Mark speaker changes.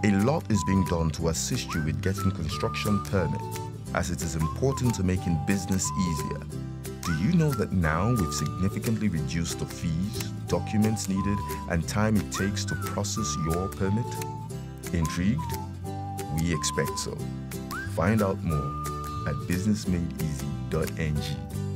Speaker 1: A lot is being done to assist you with getting construction permit, as it is important to making business easier. Do you know that now we've significantly reduced the fees, documents needed, and time it takes to process your permit? Intrigued? We expect so. Find out more at businessmadeeasy.ng.